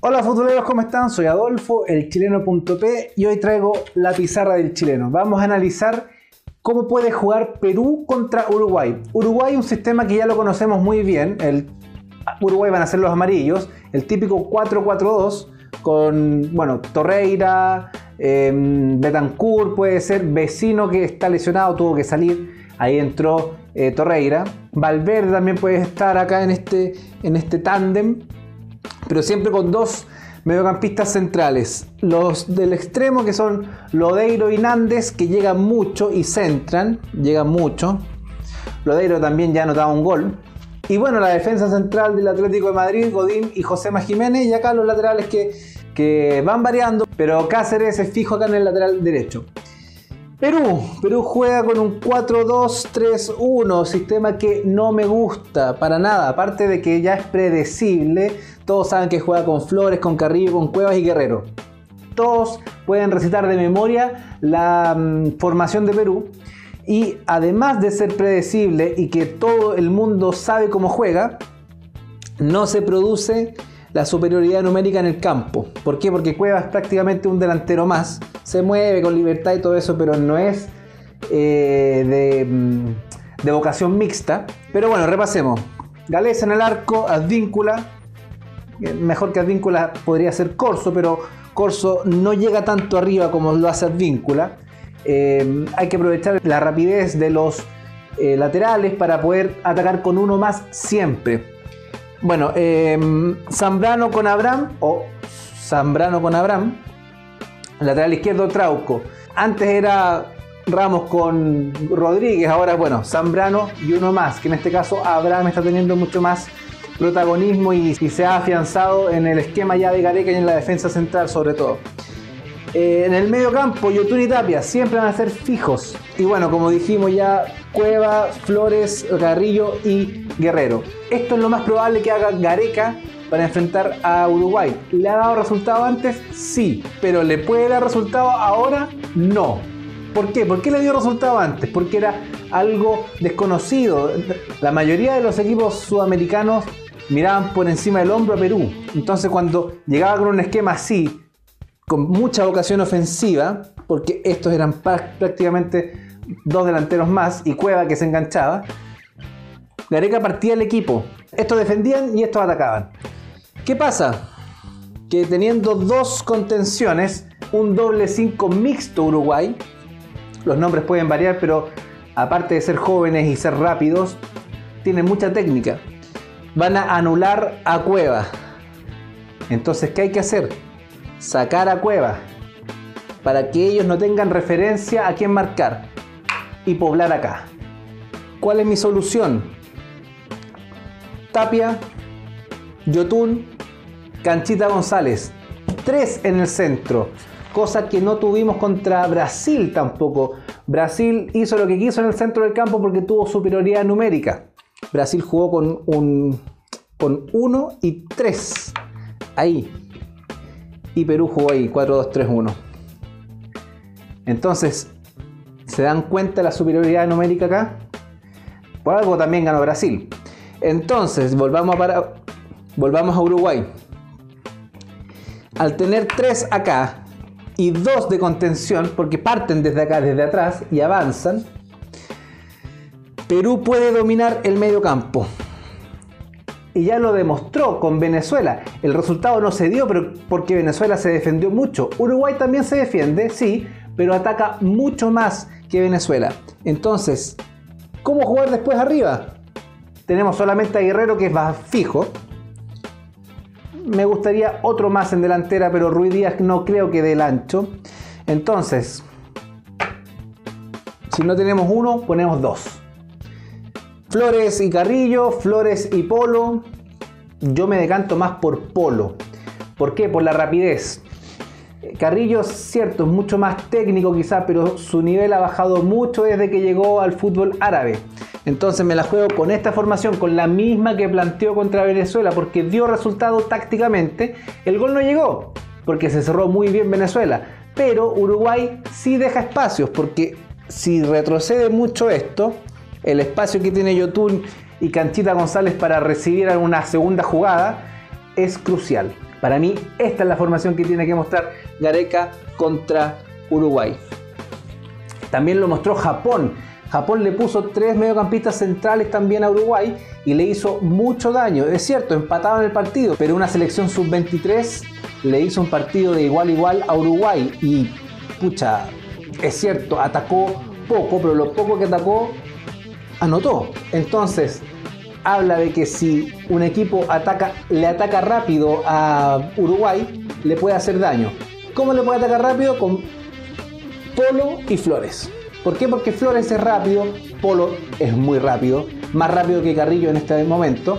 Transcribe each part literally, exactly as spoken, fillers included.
Hola futboleros, ¿cómo están? Soy Adolfo, el chileno punto p, y hoy traigo la pizarra del chileno. Vamos a analizar cómo puede jugar Perú contra Uruguay. Uruguay, un sistema que ya lo conocemos muy bien. El Uruguay van a ser los amarillos, el típico cuatro cuatro dos con, bueno, Torreira, eh, Betancur puede ser, Vecino que está lesionado, tuvo que salir, ahí entró eh, Torreira. Valverde también puede estar acá en este, en este tándem, pero siempre con dos mediocampistas centrales. Los del extremo, que son Lodeiro y Nández, que llegan mucho y centran, llegan mucho. Lodeiro también ya ha anotado un gol. Y bueno, la defensa central del Atlético de Madrid, Godín y Josema Jiménez. Y acá los laterales que, que van variando, pero Cáceres es fijo acá en el lateral derecho. Perú, Perú juega con un cuatro dos tres uno, sistema que no me gusta para nada, aparte de que ya es predecible. Todos saben que juega con Flores, con Carrillo, con Cuevas y Guerrero. Todos pueden recitar de memoria la um, formación de Perú. Y además de ser predecible y que todo el mundo sabe cómo juega, no se produce la superioridad numérica en el campo. ¿Por qué? Porque Cuevas es prácticamente un delantero más. Se mueve con libertad y todo eso, pero no es eh, de, de vocación mixta. Pero bueno, repasemos. Gales en el arco, Advíncula. Mejor que Advíncula podría ser Corso, pero Corso no llega tanto arriba como lo hace Advíncula. Eh, hay que aprovechar la rapidez de los eh, laterales para poder atacar con uno más siempre. Bueno, eh, Zambrano con Abraham o Zambrano con Abraham. Lateral izquierdo Trauco. Antes era Ramos con Rodríguez, ahora bueno, Zambrano y uno más, que en este caso Abraham está teniendo mucho más protagonismo y, y se ha afianzado en el esquema ya de Gareca y en la defensa central sobre todo. Eh, en el medio campo, Yotun y Tapia siempre van a ser fijos. Y bueno, como dijimos ya, Cueva, Flores, Carrillo y Guerrero. Esto es lo más probable que haga Gareca para enfrentar a Uruguay. ¿Le ha dado resultado antes? Sí. ¿Pero le puede dar resultado ahora? No. ¿Por qué? ¿Por qué le dio resultado antes? Porque era algo desconocido. La mayoría de los equipos sudamericanos miraban por encima del hombro a Perú. Entonces cuando llegaba con un esquema así, con mucha vocación ofensiva, porque estos eran prácticamente dos delanteros más y Cueva que se enganchaba, Gareca partía el equipo. Estos defendían y estos atacaban. ¿Qué pasa? Que teniendo dos contenciones, un doble cinco mixto Uruguay, los nombres pueden variar, pero aparte de ser jóvenes y ser rápidos, tienen mucha técnica. Van a anular a Cueva. Entonces, ¿qué hay que hacer? Sacar a Cueva para que ellos no tengan referencia a quién marcar y poblar acá. ¿Cuál es mi solución? Tapia, Yotun, Canchita González, tres en el centro, cosa que no tuvimos contra Brasil tampoco. Brasil hizo lo que quiso en el centro del campo porque tuvo superioridad numérica. Brasil jugó con un con uno y tres ahí. Y Perú jugó ahí, cuatro dos tres uno. Entonces, ¿se dan cuenta de la superioridad numérica acá? Por algo también ganó Brasil. Entonces, volvamos a, para... volvamos a Uruguay. Al tener tres acá y dos de contención, porque parten desde acá, desde atrás, y avanzan, Perú puede dominar el medio campo. Y ya lo demostró con Venezuela. El resultado no se dio pero porque Venezuela se defendió mucho. Uruguay también se defiende, sí, pero ataca mucho más que Venezuela. Entonces, ¿cómo jugar después arriba? Tenemos solamente a Guerrero, que es más fijo. Me gustaría otro más en delantera, pero Ruiz Díaz no creo que dé el ancho. Entonces, si no tenemos uno, ponemos dos. Flores y Carrillo, Flores y Polo. Yo me decanto más por Polo. ¿Por qué? Por la rapidez. Carrillo, cierto, es mucho más técnico quizás, pero su nivel ha bajado mucho desde que llegó al fútbol árabe. Entonces me la juego con esta formación, con la misma que planteó contra Venezuela, porque dio resultado tácticamente. El gol no llegó, porque se cerró muy bien Venezuela. Pero Uruguay sí deja espacios, porque si retrocede mucho esto, el espacio que tiene Yotun y Canchita González para recibir alguna segunda jugada es crucial. Para mí, esta es la formación que tiene que mostrar Gareca contra Uruguay. También lo mostró Japón. Japón le puso tres mediocampistas centrales también a Uruguay y le hizo mucho daño. Es cierto, empataban el partido, pero una selección sub veintitrés le hizo un partido de igual a igual a Uruguay y, pucha, es cierto, atacó poco, pero lo poco que atacó, anotó. Entonces, habla de que si un equipo ataca, le ataca rápido a Uruguay, le puede hacer daño. ¿Cómo le puede atacar rápido? Con Polo y Flores. ¿Por qué? Porque Flores es rápido, Polo es muy rápido, más rápido que Carrillo en este momento.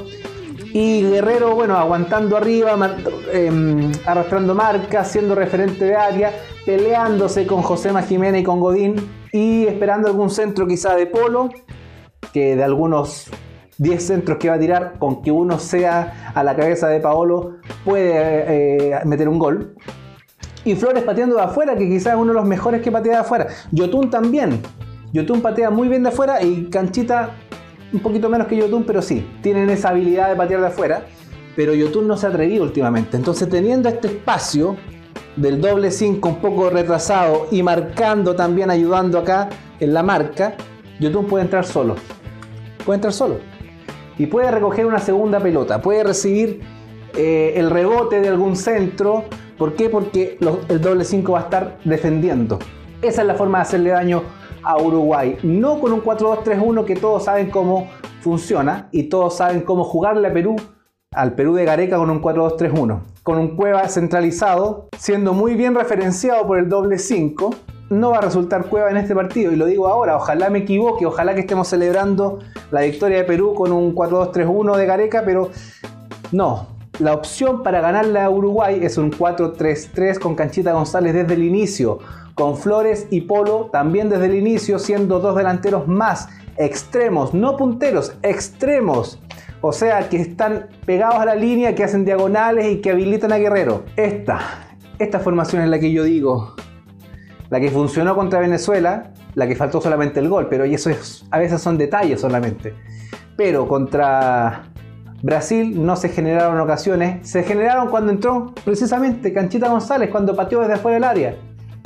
Y Guerrero, bueno, aguantando arriba, eh, arrastrando marcas, siendo referente de área, peleándose con Josema Jiménez y con Godín y esperando algún centro quizá de Polo, que de algunos diez centros que va a tirar, con que uno sea a la cabeza de Paolo, puede eh, meter un gol. Y Flores pateando de afuera, que quizás es uno de los mejores que patea de afuera. Yotun también. Yotun patea muy bien de afuera y Canchita un poquito menos que Yotun, pero sí, tienen esa habilidad de patear de afuera. Pero Yotun no se ha atrevido últimamente. Entonces, teniendo este espacio del doble cinco un poco retrasado y marcando también, ayudando acá en la marca, Yotun puede entrar solo. Puede entrar solo. Y puede recoger una segunda pelota. Puede recibir eh, el rebote de algún centro. ¿Por qué? Porque los, el doble cinco va a estar defendiendo. Esa es la forma de hacerle daño a Uruguay. No con un cuatro dos tres uno que todos saben cómo funciona y todos saben cómo jugarle a Perú, al Perú de Gareca con un cuatro dos tres uno. Con un Cueva centralizado, siendo muy bien referenciado por el doble cinco, no va a resultar Cueva en este partido. Y lo digo ahora, ojalá me equivoque, ojalá que estemos celebrando la victoria de Perú con un cuatro dos tres uno de Gareca, pero no. La opción para ganarle a Uruguay es un cuatro tres tres con Canchita González desde el inicio, con Flores y Polo también desde el inicio, siendo dos delanteros más extremos, no punteros, extremos. O sea, que están pegados a la línea, que hacen diagonales y que habilitan a Guerrero. Esta, esta formación es la que yo digo, la que funcionó contra Venezuela, la que faltó solamente el gol, pero eso es, a veces son detalles solamente. Pero contra Brasil no se generaron ocasiones, se generaron cuando entró precisamente Canchita González, cuando pateó desde afuera del área.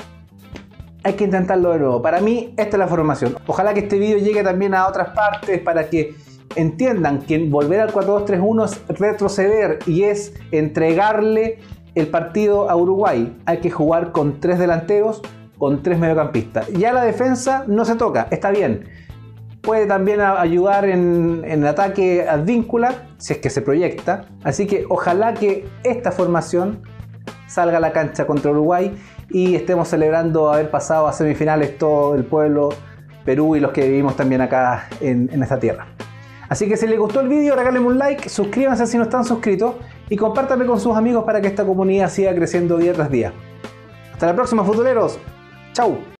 Hay que intentarlo de nuevo. Para mí, esta es la formación. Ojalá que este vídeo llegue también a otras partes para que entiendan que volver al cuatro dos tres uno es retroceder y es entregarle el partido a Uruguay. Hay que jugar con tres delanteros, con tres mediocampistas. Ya la defensa no se toca, está bien. Puede también ayudar en, en el ataque Advíncula, si es que se proyecta. Así que ojalá que esta formación salga a la cancha contra Uruguay y estemos celebrando haber pasado a semifinales todo el pueblo, Perú y los que vivimos también acá en, en esta tierra. Así que si les gustó el vídeo, regálenme un like, suscríbanse si no están suscritos y compártanme con sus amigos para que esta comunidad siga creciendo día tras día. Hasta la próxima, futureros. Chau.